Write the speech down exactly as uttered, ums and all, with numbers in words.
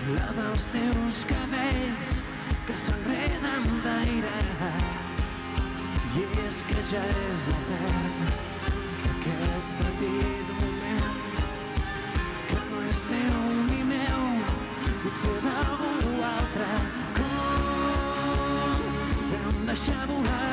la dels teus cabells que s'enreden d'aire. I és que ja és etern aquest petit moment que no és teu ni meu, potser d'algú altre. Com vam deixar volar